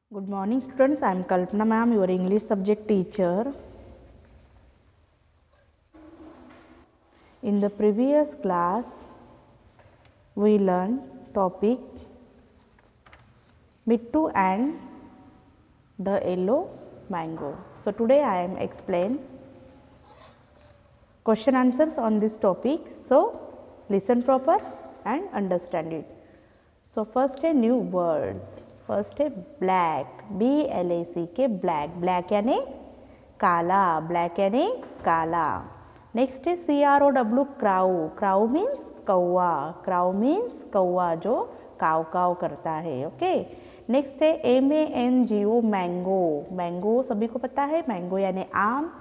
Good morning students, I am Kalpana ma'am, your English subject teacher. In the previous class, we learned topic Mittu and the yellow mango. So today I am explain question answers on this topic. So listen proper and understand it. So first a new words. First है black, BLACK black, black यानी काला, black यानी काला. Next है CROW crow, crow means कौवा, crow means कौवा जो काव काव करता है. ओके. नेक्स्ट है MANGO मैंगो, मैंगो सभी को पता है, मैंगो यानी आम.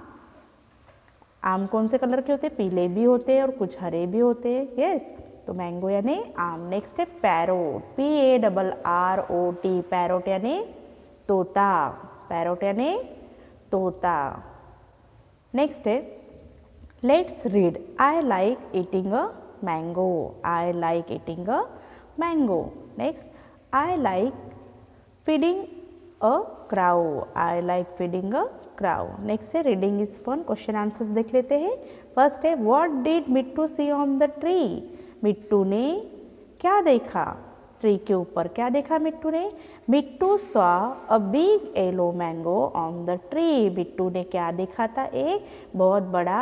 आम कौन से कलर के होते हैं? पीले भी होते हैं और कुछ हरे भी होते हैं. यस, तो मैंगो यानी आम. नेक्स्ट है पैरोट, PARROT, पैरोट यानी तोता, पैरोट यानी तोता. नेक्स्ट है let's read, I like eating a mango, I like eating a mango. Next I like feeding a crow, I like feeding a crow. Next है reading is fun, question answers देख लेते हैं. First है what did Mitthu see on the tree, Mitthu ने क्या देखा? Tree के ऊपर क्या देखा मिट्टू ने? Mitthu saw a big yellow mango on the tree, Mitthu ने क्या देखा था? एक बहुत बड़ा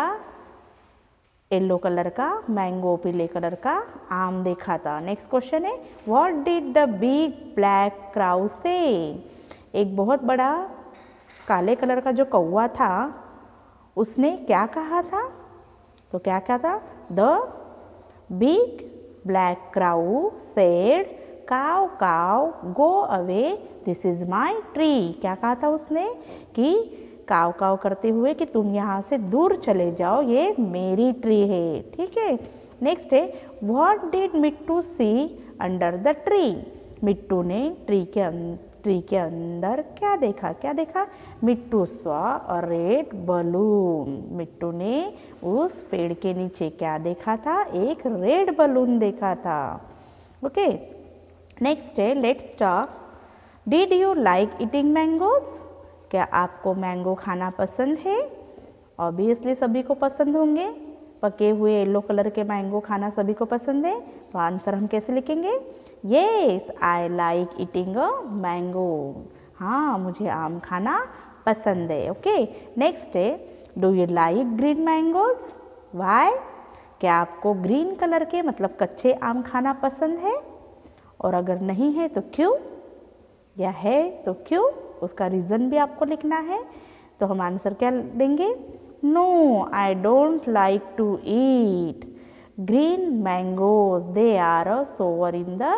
येलो कलर का मैंगो, पीले कलर का आम देखा था. नेक्स्ट क्वेश्चन है what did the big black crow say, एक बहुत बड़ा काले कलर का जो कौवा था उसने क्या कहा था? तो क्या कहा था? The big black crow said काव काव go away this is my tree. क्या कहा था उसने? कि काव काव करते हुए कि तुम यहाँ से दूर चले जाओ, ये मेरी ट्री है. ठीक है. नेक्स्ट है what did Mitthu see under the tree, Mitthu ने ट्री के अंदर क्या देखा? क्या देखा? Mitthu saw a red balloon, Mitthu ने उस पेड़ के नीचे क्या देखा था? एक रेड बलून देखा था. ओके. नेक्स्ट है let's talk, did you like eating mangoes, क्या आपको मैंगो खाना पसंद है? ऑब्वियसली सभी को पसंद होंगे, पके हुए येलो कलर के मैंगो खाना सभी को पसंद है. तो आंसर हम कैसे लिखेंगे? Yes I like eating a mango, हाँ मुझे आम खाना पसंद है. ओके. नेक्स्ट है do you like green mangoes, why, क्या आपको ग्रीन कलर के मतलब कच्चे आम खाना पसंद है? और अगर नहीं है तो क्यों, या है तो क्यों, उसका रीज़न भी आपको लिखना है. तो हम आंसर क्या देंगे? No I don't like to eat green mangoes, they are sour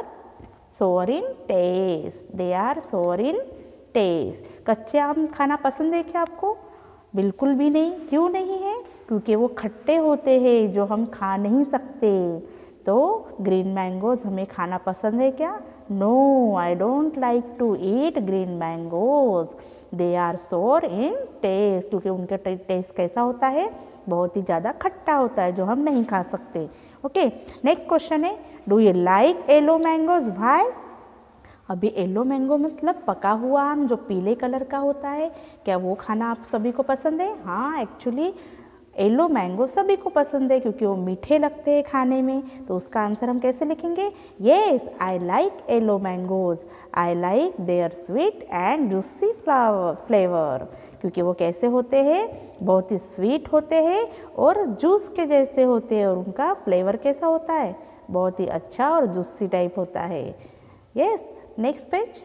in taste, they are sour in taste. कच्चे आम खाना पसंद है क्या आपको? बिल्कुल भी नहीं. क्यों नहीं है? क्योंकि वो खट्टे होते हैं जो हम खा नहीं सकते. तो ग्रीन मैंगोज हमें खाना पसंद है क्या? No I don't like to eat green mangoes, they are sour in test, क्योंकि उनका टेस्ट कैसा होता है? बहुत ही ज़्यादा खट्टा होता है जो हम नहीं खा सकते. ओके. नेक्स्ट क्वेश्चन है do you like yellow mangoes, why, अभी येलो मैंगो मतलब पका हुआ आम जो पीले कलर का होता है, क्या वो खाना आप सभी को पसंद है? हाँ एक्चुअली येलो मैंगो सभी को पसंद है क्योंकि वो मीठे लगते हैं खाने में. तो उसका आंसर हम कैसे लिखेंगे? Yes I like yellow mangoes, I like their sweet and juicy flavour, क्योंकि वो कैसे होते हैं? बहुत ही स्वीट होते हैं और जूस के जैसे होते हैं, और उनका फ्लेवर कैसा होता है? बहुत ही अच्छा और जूसी टाइप होता है. Yes. Next page,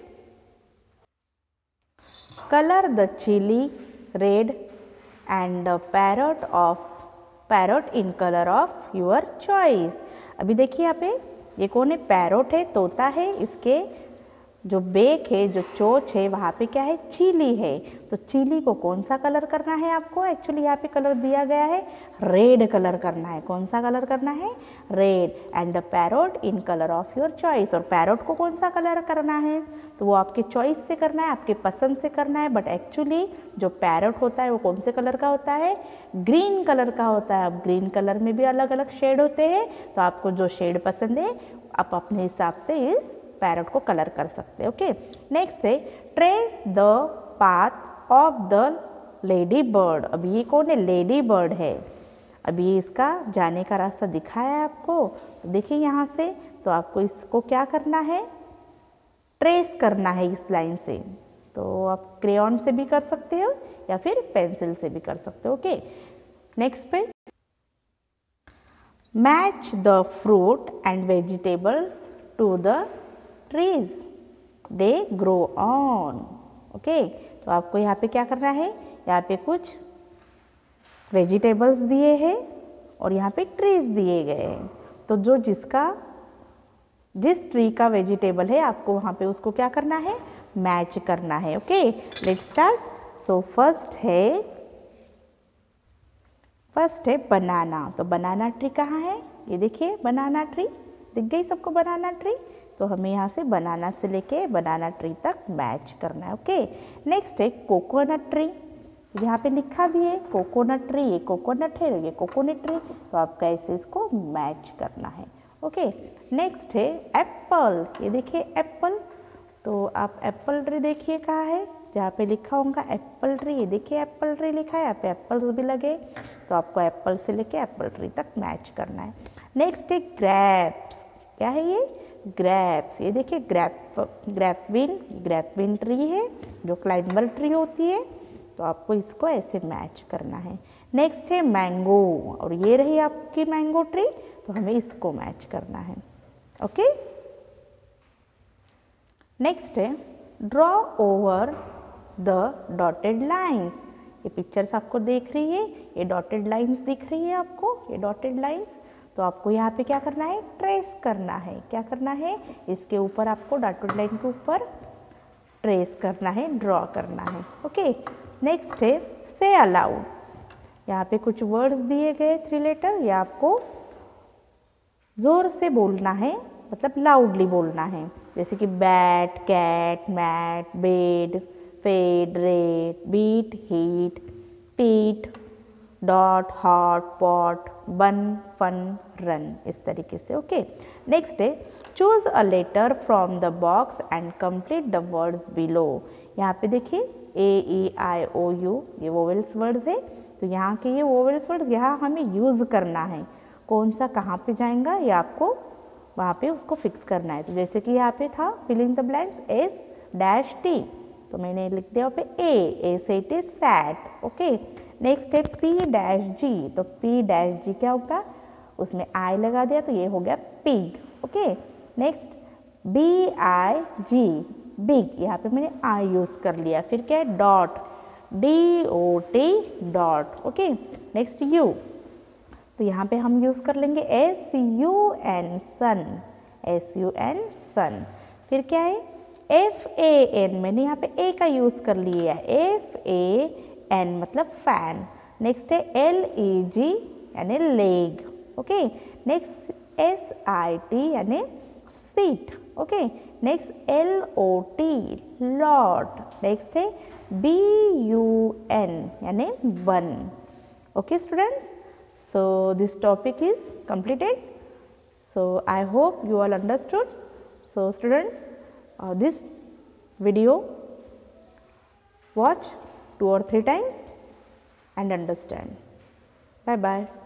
colour the chilli red and the parrot in colour of your choice. अभी देखिए यहाँ पे ये कौन है? पैरट है, तोता है. इसके जो बेक है, जो चोंच है, वहाँ पे क्या है? चीली है. तो चीली को कौन सा कलर करना है आपको? एक्चुअली यहाँ पे कलर दिया गया है रेड कलर करना है. कौन सा कलर करना है? Red. And the parrot in colour of your choice, और पैरट को कौन सा कलर करना है? तो वो आपके चॉइस से करना है, आपके पसंद से करना है. बट एक्चुअली जो पैरट होता है वो कौन से कलर का होता है? ग्रीन कलर का होता है. अब ग्रीन कलर में भी अलग अलग शेड होते हैं, तो आपको जो शेड पसंद है आप अपने हिसाब से इस पैरट को कलर कर सकते हैं। ओके, नेक्स्ट है trace the path of the ladybird. अब ये कौन है? लेडी बर्ड है। अभी इसका जाने का रास्ता दिखाया है आपको, तो देखिए यहाँ से, तो आपको इसको क्या करना है? ट्रेस करना है इस लाइन से। तो आप क्रेयॉन से भी कर सकते हो या फिर पेंसिल से भी कर सकते हो। ओके, नेक्स्ट पे match the fruit and vegetables to the trees they grow on. Okay, तो आपको यहाँ पे क्या करना है? यहाँ पे कुछ वेजिटेबल्स दिए हैं और यहाँ पे ट्रीज दिए गए हैं। तो जो जिस ट्री का वेजिटेबल है आपको वहाँ पे उसको क्या करना है? मैच करना है। Okay, let's start. So first है बनाना। तो बनाना ट्री कहाँ है? ये देखिए बनाना ट्री, दिख गई सबको बनाना ट्री? तो हमें यहाँ से बनाना से लेके बनाना ट्री तक मैच करना है। ओके, नेक्स्ट है कोकोनट ट्री। यहाँ पे लिखा भी है कोकोनट ट्री, ये कोकोनट है, ये कोकोनट ट्री, तो आपको ऐसे इसको मैच करना है। ओके, नेक्स्ट है एप्पल। ये देखिए एप्पल, तो आप एप्पल ट्री देखिए कहाँ है? जहाँ पे लिखा होगा एप्पल ट्री, ये देखिए एप्पल ट्री लिखा है, यहाँ पे एप्पल्स भी लगे, तो आपको एप्पल से लेके एप्पल ट्री तक मैच करना है। नेक्स्ट है ग्रेप्स। क्या है ये? ग्रेप्स। ये देखिए ग्रेपविन ट्री है जो क्लाइंबल ट्री होती है, तो आपको इसको ऐसे मैच करना है। नेक्स्ट है मैंगो, और ये रही आपकी मैंगो ट्री, तो हमें इसको मैच करना है। ओके, नेक्स्ट है draw over the dotted lines. ये पिक्चर्स आपको देख रही है, ये डॉटेड लाइंस दिख रही है आपको, ये डॉटेड लाइंस, तो आपको यहाँ पे क्या करना है? ट्रेस करना है। क्या करना है? इसके ऊपर आपको डॉटेड लाइन के ऊपर ट्रेस करना है, ड्रॉ करना है। ओके, नेक्स्ट है से अलाउड। यहाँ पे कुछ वर्ड्स दिए गए 3 लेटर, ये आपको जोर से बोलना है, मतलब लाउडली बोलना है, जैसे कि bat, cat, mat, bed, fed, red, beat, heat, peat, dot, hot, pot, bun, fun, run, इस तरीके से। ओके, नेक्स्ट है choose a letter from the box and complete the words below. यहाँ पे देखिए AEIOU ये वोवेल्स वर्ड्स है, तो यहाँ के ये वोवेल्स वर्ड्स यहाँ हमें यूज़ करना है। कौन सा कहाँ पे जाएगा ये आपको वहाँ पे उसको फिक्स करना है। तो जैसे कि यहाँ पे था फिलिंग द ब्लैंक्स S-T, तो मैंने लिख दिया पे A से it is sat. Okay, next है P-G, तो P-G क्या होगा? उसमें I लगा दिया, तो ये हो गया pig. Okay, next B-I-G big, यहाँ पे मैंने I यूज़ कर लिया। फिर क्या है? Dot, DOT dot. Okay, next U, तो यहाँ पे हम यूज़ कर लेंगे SUN सन, SUN सन। फिर क्या है? FAN, मैंने यहाँ पे A का यूज़ कर लिया है, FAN मतलब फैन। नेक्स्ट है LEG यानी लेग। ओके, नेक्स्ट SIT यानी sit. Okay, next LOT lot. Next है BUN यानी bun. Okay students, so this topic is completed, so I hope you all understood. So students, this video watch 2 or 3 times and understand. Bye bye.